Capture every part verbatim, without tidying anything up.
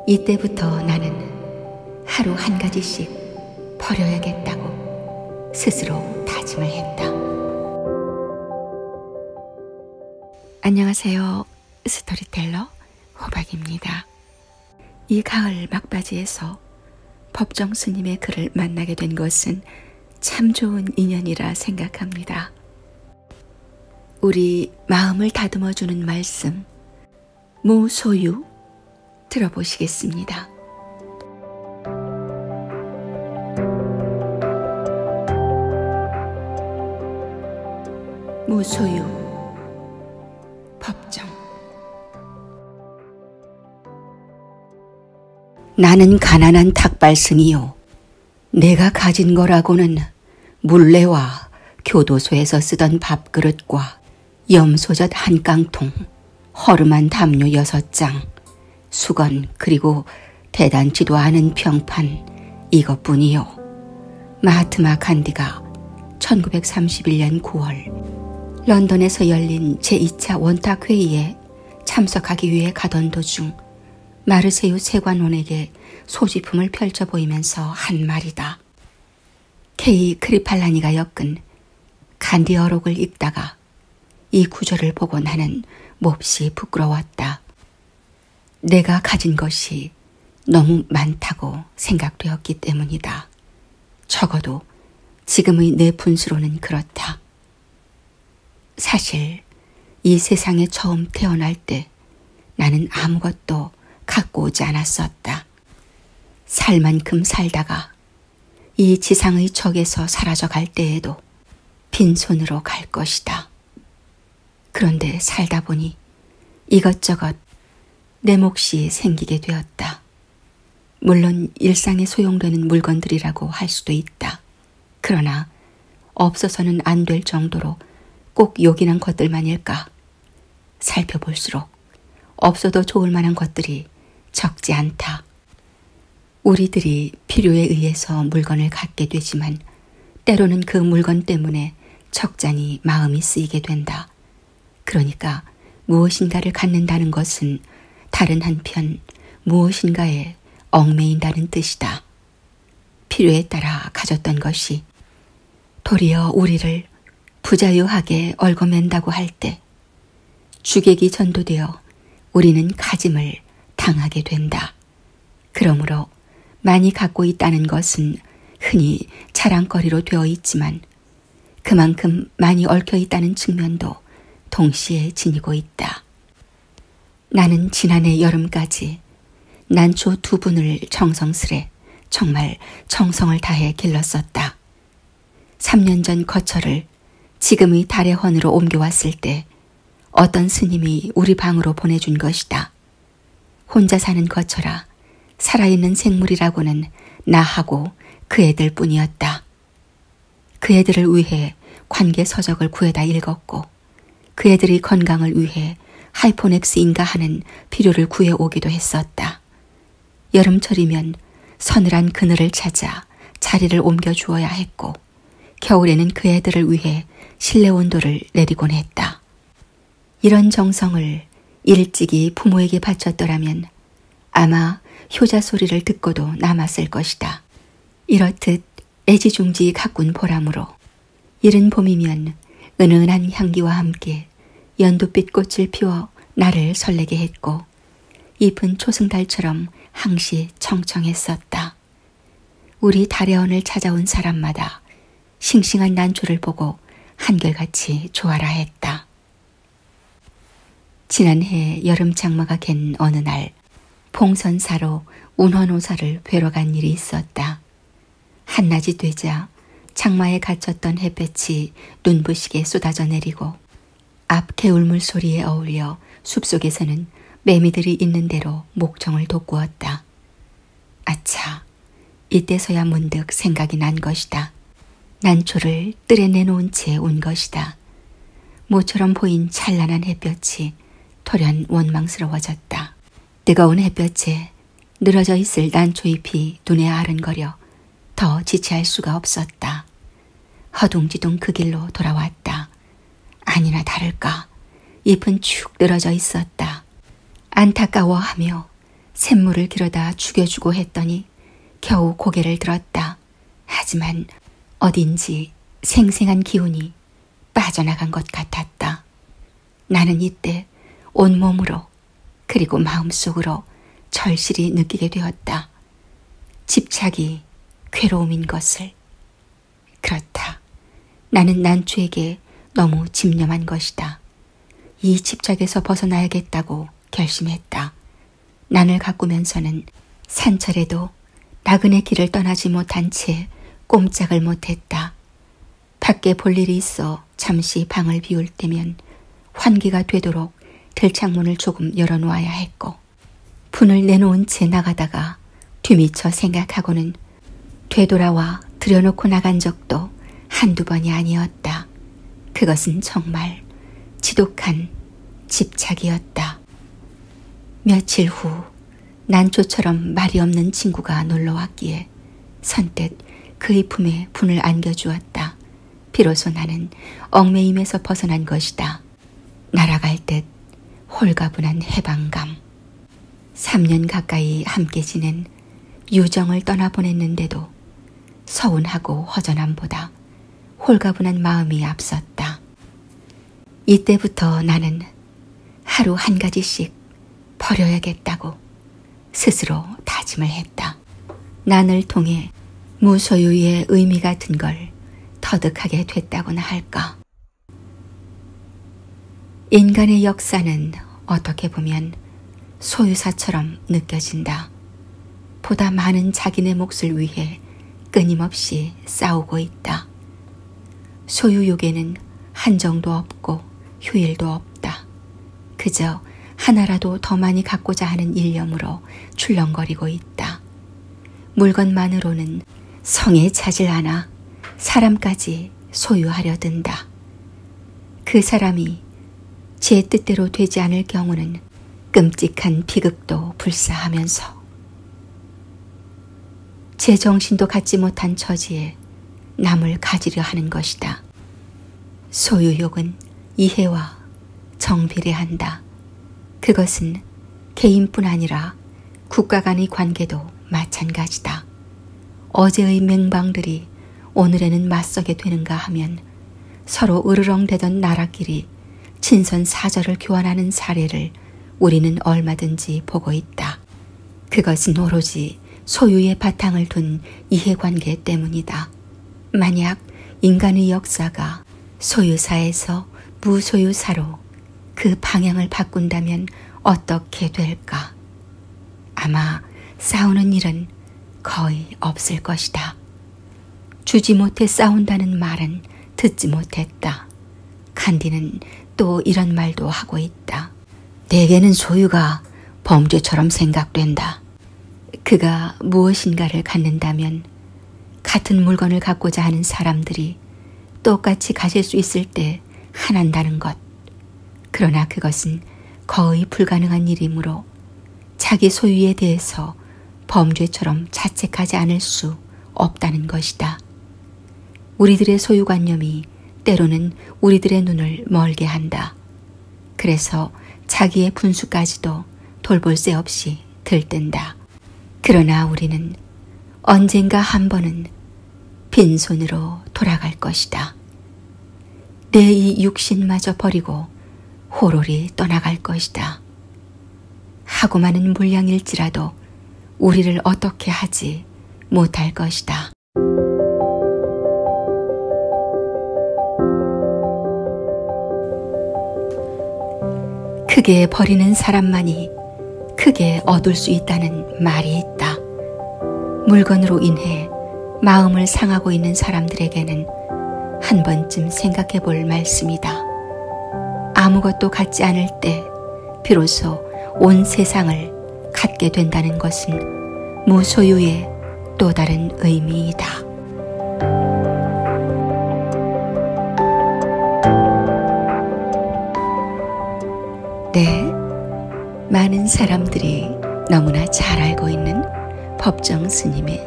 이때부터 나는 하루 한 가지씩 버려야겠다고 스스로 다짐을 했다. 안녕하세요. 스토리텔러 호박입니다. 이 가을 막바지에서 법정 스님의 글을 만나게 된 것은 참 좋은 인연이라 생각합니다. 우리 마음을 다듬어주는 말씀, 무소유 들어보시겠습니다. 무소유 법정. 나는 가난한 탁발승이요. 내가 가진 거라고는 물레와 교도소에서 쓰던 밥그릇과 염소젓 한 깡통, 허름한 담요 여섯 장, 수건 그리고 대단치도 않은 평판 이것뿐이요. 마하트마 간디가 천구백삼십일 년 구월 런던에서 열린 제이 차 원탁회의에 참석하기 위해 가던 도중 마르세유 세관원에게 소지품을 펼쳐 보이면서 한 말이다. 케이 크리팔라니가 엮은 간디어록을 읽다가 이 구절을 보고 나는 몹시 부끄러웠다. 내가 가진 것이 너무 많다고 생각되었기 때문이다. 적어도 지금의 내 분수로는 그렇다. 사실 이 세상에 처음 태어날 때 나는 아무것도 갖고 오지 않았었다. 살 만큼 살다가 이 지상의 적에서 사라져 갈 때에도 빈손으로 갈 것이다. 그런데 살다 보니 이것저것 내 몫이 생기게 되었다. 물론 일상에 소용되는 물건들이라고 할 수도 있다. 그러나 없어서는 안 될 정도로 꼭 요긴한 것들만일까? 살펴볼수록 없어도 좋을 만한 것들이 적지 않다. 우리들이 필요에 의해서 물건을 갖게 되지만 때로는 그 물건 때문에 적잖이 마음이 쓰이게 된다. 그러니까 무엇인가를 갖는다는 것은 다른 한편 무엇인가에 얽매인다는 뜻이다. 필요에 따라 가졌던 것이 도리어 우리를 부자유하게 얽어맨다고 할 때 주객이 전도되어 우리는 가짐을 당하게 된다. 그러므로 많이 갖고 있다는 것은 흔히 자랑거리로 되어 있지만 그만큼 많이 얽혀 있다는 측면도 동시에 지니고 있다. 나는 지난해 여름까지 난초 두 분을 정성스레 정말 정성을 다해 길렀었다. 삼 년 전 거처를 지금의 달의 헌으로 옮겨왔을 때 어떤 스님이 우리 방으로 보내준 것이다. 혼자 사는 거처라 살아있는 생물이라고는 나하고 그 애들 뿐이었다. 그 애들을 위해 관계 서적을 구해다 읽었고 그 애들의 건강을 위해 하이포넥스인가 하는 비료를 구해오기도 했었다. 여름철이면 서늘한 그늘을 찾아 자리를 옮겨주어야 했고 겨울에는 그 애들을 위해 실내 온도를 내리곤 했다. 이런 정성을 일찍이 부모에게 바쳤더라면 아마 효자 소리를 듣고도 남았을 것이다. 이렇듯 애지중지 가꾼 보람으로 이른 봄이면 은은한 향기와 함께 연두빛 꽃을 피워 나를 설레게 했고 잎은 초승달처럼 항시 청청했었다. 우리 달의 헌을 찾아온 사람마다 싱싱한 난초를 보고 한결같이 좋아라 했다. 지난해 여름 장마가 갠 어느 날 봉선사로 운헌오사를 뵈러 간 일이 있었다. 한낮이 되자 장마에 갇혔던 햇볕이 눈부시게 쏟아져 내리고 앞 개울물 소리에 어울려 숲속에서는 매미들이 있는 대로 목청을 돋구었다. 아차, 이때서야 문득 생각이 난 것이다. 난초를 뜰에 내놓은 채 온 것이다. 모처럼 보인 찬란한 햇볕이 돌연 원망스러워졌다. 뜨거운 햇볕에 늘어져 있을 난초잎이 눈에 아른거려 더 지체할 수가 없었다. 허둥지둥 그 길로 돌아왔다. 아니나 다를까 잎은 축 늘어져 있었다. 안타까워하며 샘물을 길어다 죽여주고 했더니 겨우 고개를 들었다. 하지만 어딘지 생생한 기운이 빠져나간 것 같았다. 나는 이때 온몸으로 그리고 마음속으로 절실히 느끼게 되었다. 집착이 괴로움인 것을. 그렇다. 나는 난초에게 너무 집념한 것이다. 이 집착에서 벗어나야겠다고 결심했다. 난을 가꾸면서는 산철에도 나그네 길을 떠나지 못한 채 꼼짝을 못했다. 밖에 볼 일이 있어 잠시 방을 비울 때면 환기가 되도록 들창문을 조금 열어놓아야 했고, 분을 내놓은 채 나가다가 뒤미쳐 생각하고는 되돌아와 들여놓고 나간 적도 한두 번이 아니었다. 그것은 정말 지독한 집착이었다. 며칠 후 난초처럼 말이 없는 친구가 놀러왔기에 선뜻 그의 품에 분을 안겨주었다. 비로소 나는 얽매임에서 벗어난 것이다. 날아갈 듯 홀가분한 해방감. 삼 년 가까이 함께 지낸 유정을 떠나보냈는데도 서운하고 허전함보다 홀가분한 마음이 앞섰다. 이때부터 나는 하루 한 가지씩 버려야겠다고 스스로 다짐을 했다. 난을 통해 무소유의 의미 같은 걸 터득하게 됐다고나 할까. 인간의 역사는 어떻게 보면 소유사처럼 느껴진다. 보다 많은 자기네 몫을 위해 끊임없이 싸우고 있다. 소유욕에는 한정도 없고 휴일도 없다. 그저 하나라도 더 많이 갖고자 하는 일념으로 출렁거리고 있다. 물건만으로는 성에 차질 않아 사람까지 소유하려 든다. 그 사람이 제 뜻대로 되지 않을 경우는 끔찍한 비극도 불사하면서 제 정신도 갖지 못한 처지에 남을 가지려 하는 것이다. 소유욕은 이해와 정비례한다. 그것은 개인뿐 아니라 국가 간의 관계도 마찬가지다. 어제의 맹방들이 오늘에는 맞서게 되는가 하면 서로 으르렁대던 나라끼리 친선사절을 교환하는 사례를 우리는 얼마든지 보고 있다. 그것은 오로지 소유의 바탕을 둔 이해관계 때문이다. 만약 인간의 역사가 소유사에서 무소유사로 그 방향을 바꾼다면 어떻게 될까? 아마 싸우는 일은 거의 없을 것이다. 주지 못해 싸운다는 말은 듣지 못했다. 간디는 또 이런 말도 하고 있다. 대개는 소유가 범죄처럼 생각된다. 그가 무엇인가를 갖는다면 같은 물건을 갖고자 하는 사람들이 똑같이 가질 수 있을 때 하난다는 것. 그러나 그것은 거의 불가능한 일이므로 자기 소유에 대해서 범죄처럼 자책하지 않을 수 없다는 것이다. 우리들의 소유관념이 때로는 우리들의 눈을 멀게 한다. 그래서 자기의 분수까지도 돌볼 새 없이 들뜬다. 그러나 우리는 언젠가 한 번은 빈손으로 돌아갈 것이다. 내 이 육신마저 버리고 호롤이 떠나갈 것이다. 하고 많은 물량일지라도 우리를 어떻게 하지 못할 것이다. 크게 버리는 사람만이 크게 얻을 수 있다는 말이 있다. 물건으로 인해 마음을 상하고 있는 사람들에게는 한 번쯤 생각해 볼 말씀이다. 아무것도 갖지 않을 때 비로소 온 세상을 갖게 된다는 것은 무소유의 또 다른 의미이다. 네, 많은 사람들이 너무나 잘 알고 있는 법정 스님의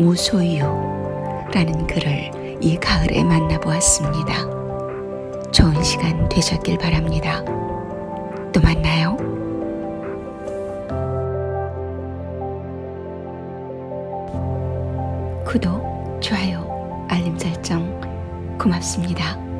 무소유라는 글을 이 가을에 만나보았습니다. 좋은 시간 되셨길 바랍니다. 또 만나요. 구독, 좋아요, 알림 설정 고맙습니다.